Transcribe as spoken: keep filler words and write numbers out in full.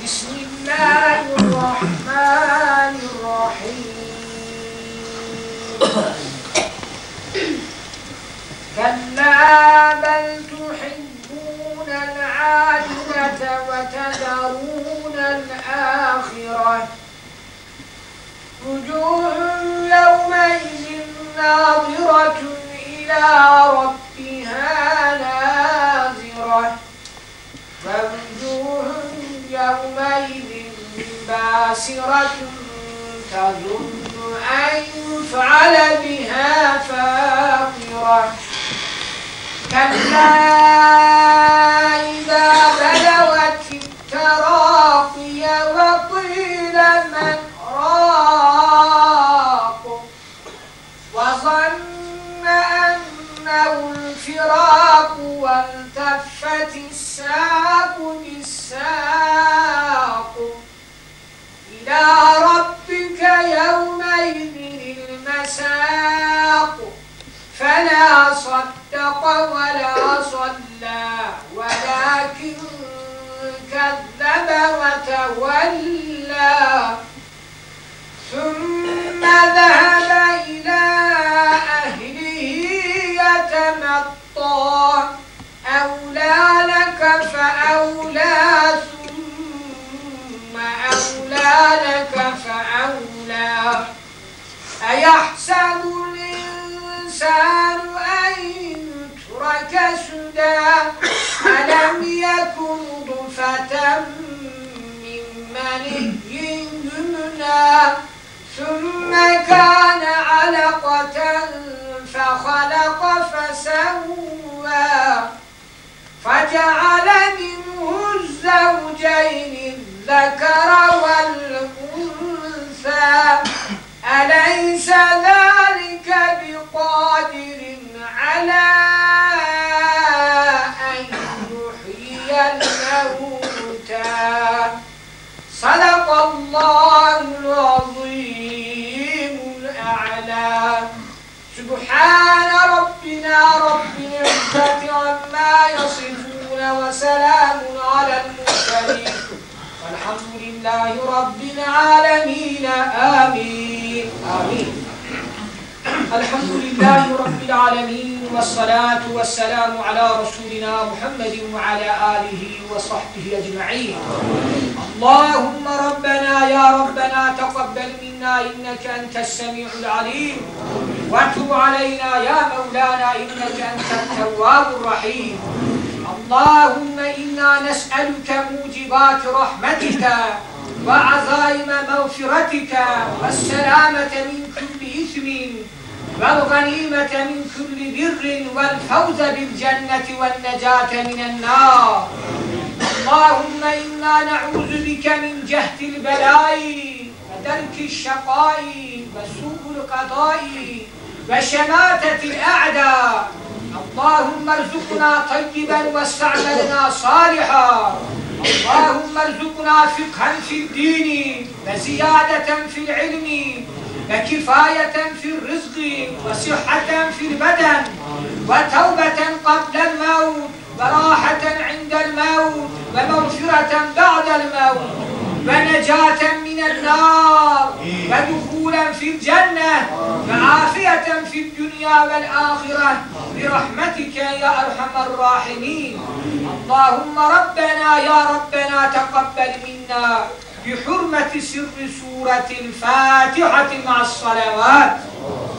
بسم الله الرحمن الرحيم كلا بل تحبون العاجلة وتذرون الآخرة وجوه يومئذ ناظرة إلى ربها ناظرة ووجوه يومئذ باسرة تظن أن يفعل بها فاقرة كلا إذا بلغت التراقي وقيل من راق وظن أنه الفراق والتفت الساق بالساق إلى ربك يومئذ المساق فلا صدق ولا صلى ولكن كذب وتولى ثم ذهب إلى أهله يتمطى أولى لك فأولى ثم أولى لك فأولى أيحسب الإنسان أن يترك سدى ألم يكن نطفة من مني يمنى ثم كان علقة فخلق فسوى فجعل منه الزوجين الذكر والأنثى أليس ذلك بقادر على أن يحيي الموتى صدق الله العظيم الأعلى سبحان ربنا رب العزة عما يصفون وسلام على المرسلين والحمد لله رب العالمين آمين آمين الحمد لله رب العالمين والصلاة والسلام على رسولنا محمد وعلى آله وصحبه أجمعين اللهم ربنا يا ربنا تقبل منا إنك أنت السميع العليم وتب علينا يا مولانا إنك أنت التواب الرحيم اللهم إنا نسألك موجبات رحمتك وعزائم مغفرتك والسلامة من كل إثم والغنيمة من كل بر والفوز بالجنة والنجاة من النار اللهم إنا نعوذ بك من جهد البلاء ودرك الشقاء وسوء القضاء وشماتة الأعداء اللهم ارزقنا طيبا واستعملنا صالحا اللهم ارزقنا فقها في الدين وزيادة في العلم وكفاية في الرزق وصحة في البدن وتوبة قبل الموت وراحة عند الموت ومغفرة بعد الموت ونجاة من النار ودخولا في الجنة وعافية في الدنيا والآخرة برحمتك يا أرحم الراحمين اللهم ربنا يا ربنا تقبل منا بحرمة سر سورة الفاتحة مع الصلوات